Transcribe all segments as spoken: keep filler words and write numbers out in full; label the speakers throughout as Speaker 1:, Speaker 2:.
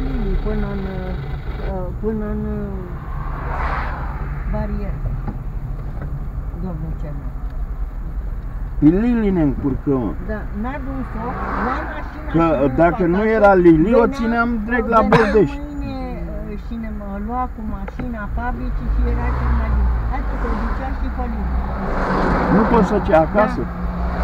Speaker 1: linii până în, până în barieră. Domnul Cernă.
Speaker 2: Lili ne încurcăm.
Speaker 1: Da, n-a dus-o la mașina.
Speaker 2: Că dacă nu era Lili, o țineam direct la Băldești.
Speaker 1: Mâine și ne mă lua cu mașina fabricii și era cel mai bine. Atât o ducea și pe Lili.
Speaker 2: Nu poți să ce acasă?
Speaker 1: Da.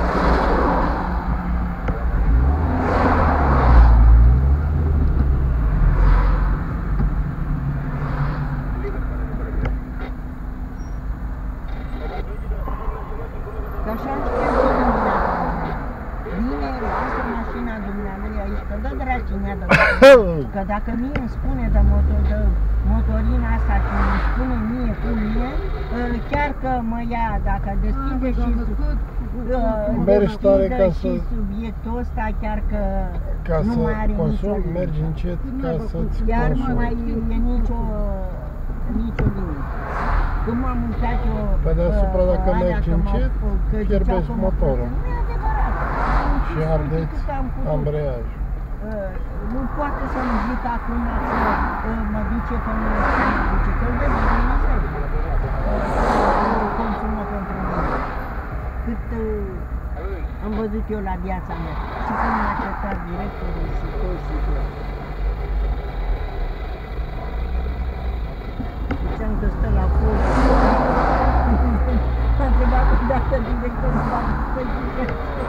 Speaker 1: Că așa știa și dumneavoastră. Vine, lasă mașina dumneavoastră aici, că dă draci în ea de motor. Că dacă mie îmi spune de, motor, de motorina asta și îmi spune mie cum e, chiar că mă ia, dacă deschide și, deschide și subiectul ăsta, chiar că
Speaker 3: ca
Speaker 1: nu
Speaker 3: să
Speaker 1: mai are
Speaker 3: consum,
Speaker 1: nicio
Speaker 3: mergi încet ca să-ți
Speaker 1: chiar nu
Speaker 3: consumi.
Speaker 1: mai e nicio, nicio limită. Când m-am uitat eu
Speaker 3: Pe deasupra, dacă
Speaker 1: alea
Speaker 3: mergi
Speaker 1: că mă-
Speaker 3: încet,
Speaker 1: că zicea
Speaker 3: fierbeți
Speaker 1: că mă
Speaker 3: motorul.
Speaker 1: Nu e adevărat. Am
Speaker 3: Și
Speaker 1: știut
Speaker 3: ardeți
Speaker 1: cât am putut.
Speaker 3: ambreiajul.
Speaker 1: Uh, Nu poate să-mi zic acum că uh, mă duce până la mă duce, că îl vede din Dumnezeu. Uh, Consumă pentru mine. Cât uh, am văzut eu la viața mea. Și când m-a certat directorul și toți și toți. Ziceam că stă la pod. M-a întrebat dacă directorul va să zice.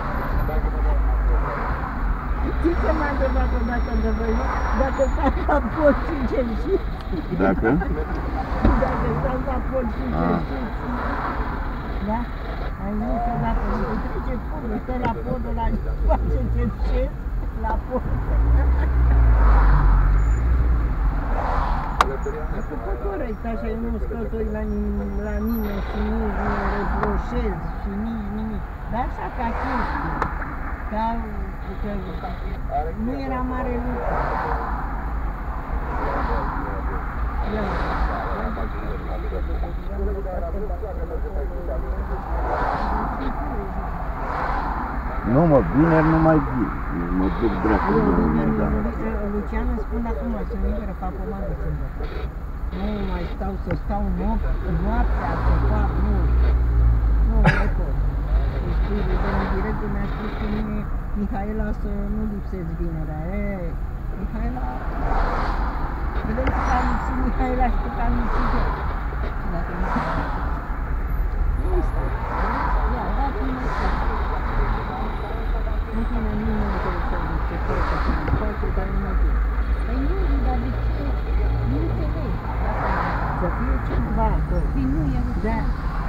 Speaker 1: Știi ce m-a întrebat odată de voi, nu? Dacă stau la pod și cerșit.
Speaker 2: Dacă?
Speaker 1: Dacă stau la pod și cerșit. Da? Ai zis că dacă îi trece podul, stă la podul ăla și face cerșit la pod. Că pe corect, așa, eu nu scăltoi la, la nimeni și nici nu reproșez și nici nimic. Dar așa ca chestie, ca că nu era mare lucru. Ia.
Speaker 2: Nu mă, vineri nu mai vin. Mă duc dracu de vineri, da.
Speaker 1: Lucian îmi spune acum să nu intră papomană sâmbătă. Nu mai stau să stau noaptea, să fac, nu. Nu, nu pot. Îi spui, domnul director mi-a spus că mine, Mihaela, să nu lipsesc vinerea. Ei, Mihaela, vedem că am lipsit Mihaela și că am lipsit eu. Dacă nu nu stă. Ia, dați-mi asta. Nu pune nimeni că să zice poate să nu poate, dar nu mă duc. Păi nu, dar de ce? Nu înțeleg. Să fie ceva acolo. Păi nu, e așa. Da.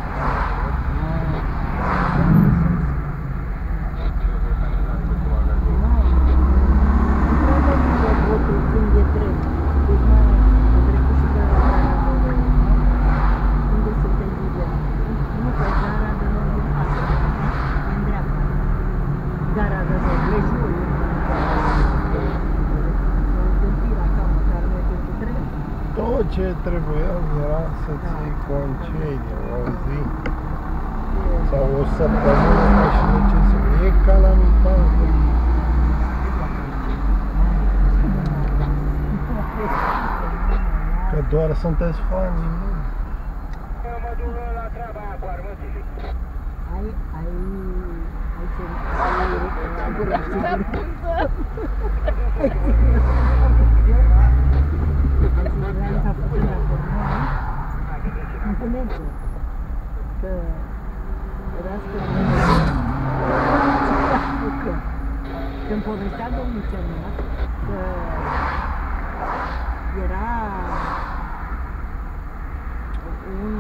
Speaker 3: Tot ce trebuia era să-ți iei concediu o zi sau o săptămână ca și de ce să... E calamitar. Că doar sunteți fani, nu?
Speaker 4: Mă duc la treaba aia cu armățile.
Speaker 1: Ai, ai, ai ce... Ai gura Înțelege că rască că când povestea domnul Cernat că era un,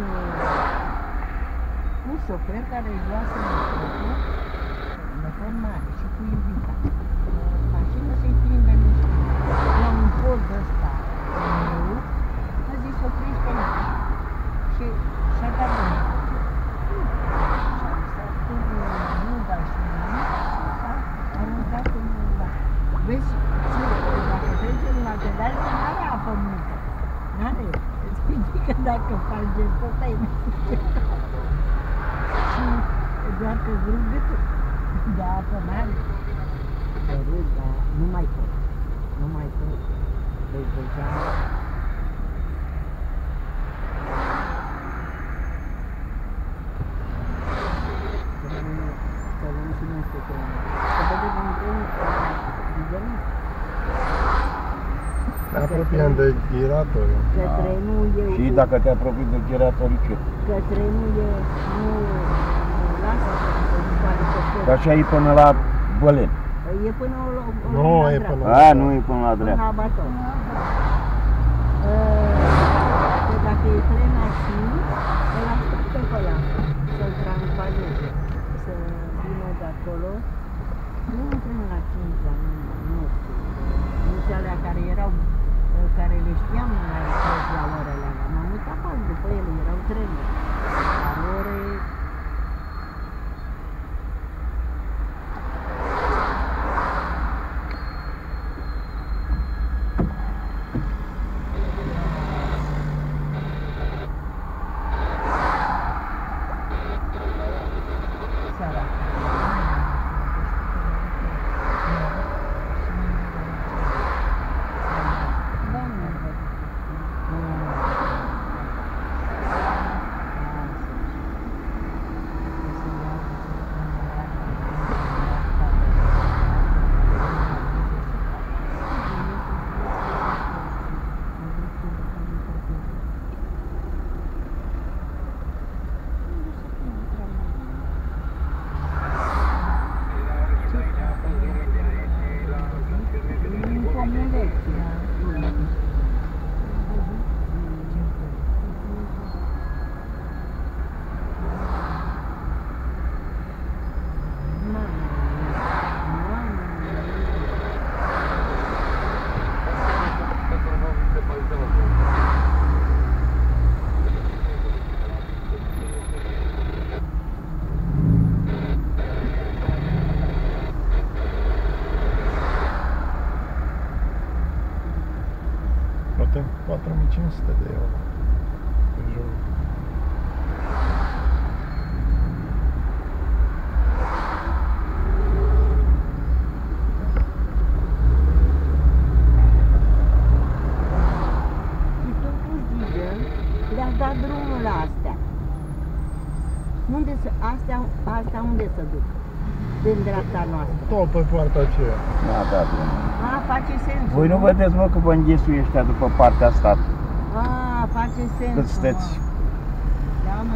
Speaker 1: un șofer care își luase motor mare și cu iubita. Mașina se-i prinde niște la un pod ăsta nou, a zis oprește aici. Și și-a dat drumul. Și-a lăsat nuda și nimic și s-a aruncat în nuda. Vezi, dacă trecem la pedal, n-are apă multă. N-are. Îți zic că dacă faci gestul ăsta, e și doar că zrugâtul. De apă n-are. De râd, dar nu mai pot. Nu mai pot. Deci deja... Să luăm și nu știu că... Să vedem un drum digelit.
Speaker 3: Ne apropiem de giratoriu.
Speaker 1: Că trenul e...
Speaker 2: Și dacă te apropii de giratoriu,
Speaker 1: Că trenul e... Nu... Nu lasă să nu pare că...
Speaker 2: că așa e până la Bălen.
Speaker 1: E până la...
Speaker 3: Nu,
Speaker 1: la
Speaker 3: e
Speaker 1: dreapta.
Speaker 3: până
Speaker 2: A, nu e până la
Speaker 1: Până
Speaker 2: dreapta.
Speaker 1: la baton. Că dacă e tren aici, îl așteptă pe ăla să-l transvaleze, să vină de acolo. Nu un tren la cinci, dar nu, nu știu. Nici alea care erau, care le știam mai preț la orele alea. M-am uitat azi după ele, erau trenuri. Dar ore... Seara. Da, nu văd.
Speaker 3: Poate patru mii cinci sute de euro. În jur.
Speaker 1: Și totuși diesel le-a dat drumul la astea. Unde se, astea, astea unde se duc? Din dreapta noastră.
Speaker 3: Tot pe poarta aceea.
Speaker 2: Da, da, bine.
Speaker 1: A, face sens.
Speaker 2: Voi nu vedeți, mă, că vă înghesuie ăștia după partea asta,
Speaker 1: A, face sens.
Speaker 2: cât sunteți.
Speaker 1: Da, mă.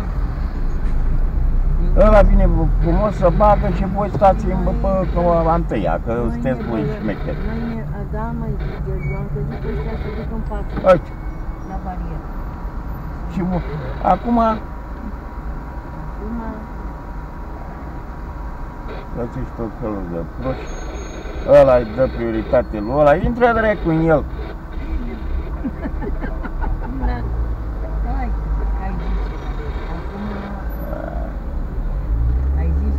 Speaker 2: Ăla vine frumos să bagă și voi stați în băpă că a întâia, că
Speaker 1: Noi
Speaker 2: sunteți
Speaker 1: ne
Speaker 2: voi
Speaker 1: băgăm-
Speaker 2: șmecheri.
Speaker 1: Noi ne, a, da, măi, eu am crezut că ăștia se duc în față,
Speaker 2: Uite,
Speaker 1: la barieră.
Speaker 2: și vo- acum
Speaker 1: Acum,
Speaker 2: găsiți tot felul de proști. Ăla îi dă prioritate lui ăla, intră dracu în el.
Speaker 1: da, hai, ai zis acum, ai zis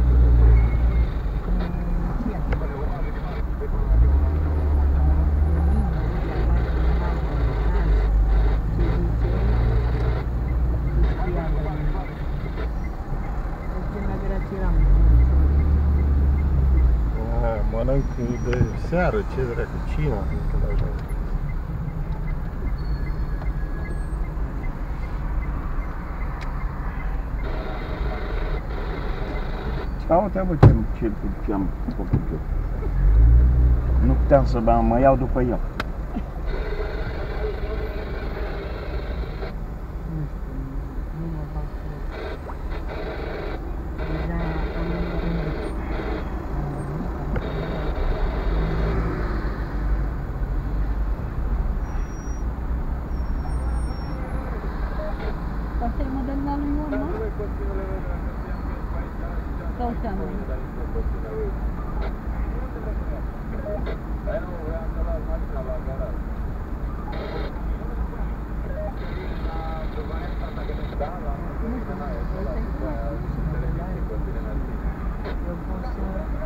Speaker 3: A, mănânc de seară, ce dracu, cina. Când ajung.
Speaker 2: Uite, bă, ce, ce, ce am făcut eu. Nu puteam să mă, mă iau după el.
Speaker 1: Nu știu, nu mă fac deja am gândit.
Speaker 5: Asta e modelul lui Ion, nu? Sau seamă?
Speaker 1: Eu pot să